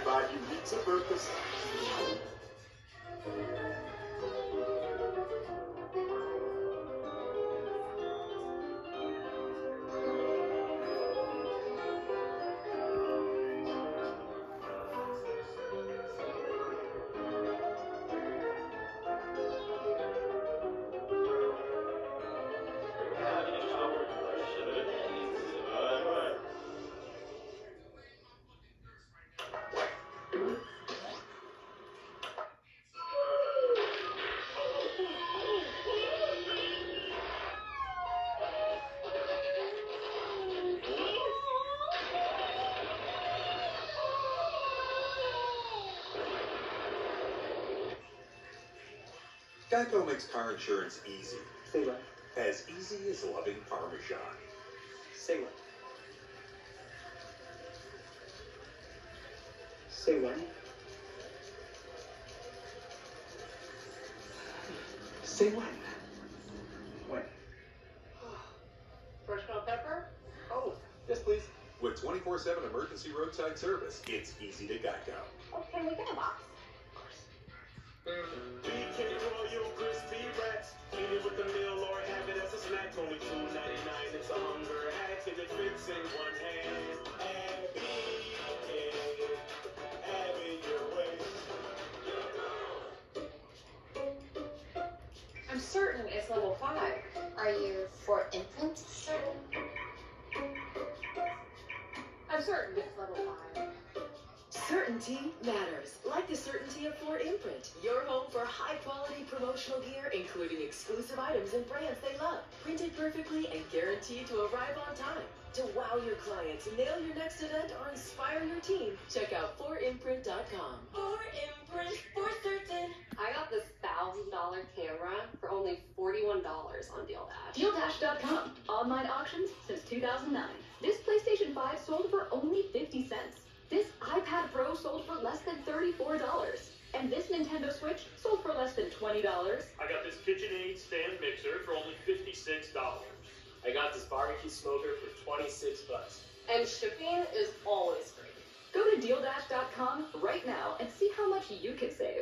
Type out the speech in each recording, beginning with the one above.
value meets a purpose. Geico makes car insurance easy. Say what? As easy as loving Parmesan. Say what? Say when? Say when? When? Fresh ground pepper? Oh, yes, please. With 24/7 emergency roadside service, it's easy to Geico. Oh, can we get a box? Checkered Royal Crispy Rats. Eat it with a meal or have it as a snack. Only $2.99. It's a hunger hack and it fits in one hand. Have it your way. I'm certain it's level 5. Are you for imprint? I'm certain it's level 5. Certainty matters, like the certainty of Ford Imprint. Your home for high-quality promotional gear, including exclusive items and brands they love. Printed perfectly and guaranteed to arrive on time. To wow your clients, nail your next event, or inspire your team, check out ForImprint.com. For Imprint, for certain. I got this $1,000 camera for only $41 on DealDash. DealDash.com. Online auctions since 2009. This PlayStation 5 sold for only 50 cents. This iPad Pro sold for less than $34. And this Nintendo Switch sold for less than $20. I got this KitchenAid stand mixer for only $56. I got this barbecue smoker for $26. And shipping is always free. Go to DealDash.com right now and see how much you can save.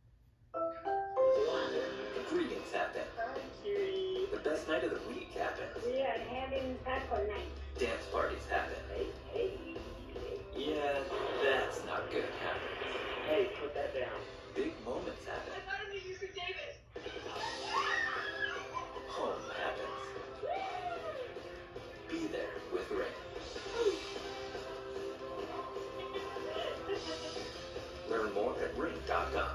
Greetings happen. Hi, cutie. The best night of the week happened. We are having popcorn night. Dance parties happen. Hey. Yeah, that's not good happen. Hey, put that down. Big moments happen. I thought it was Mr. Davis. Home happens. Be there with Ring. Learn more at ring.com.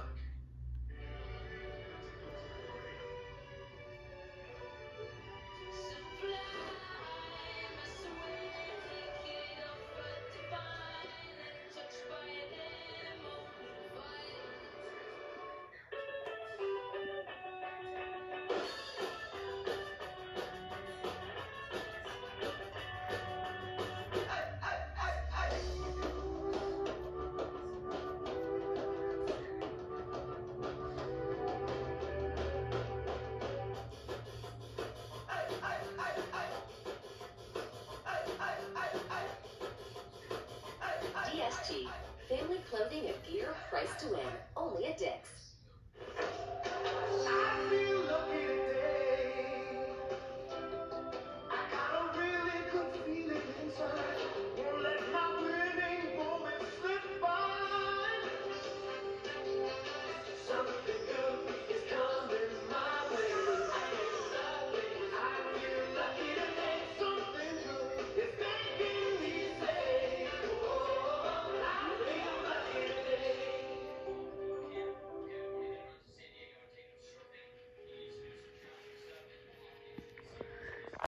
DSG, family clothing and gear priced to win.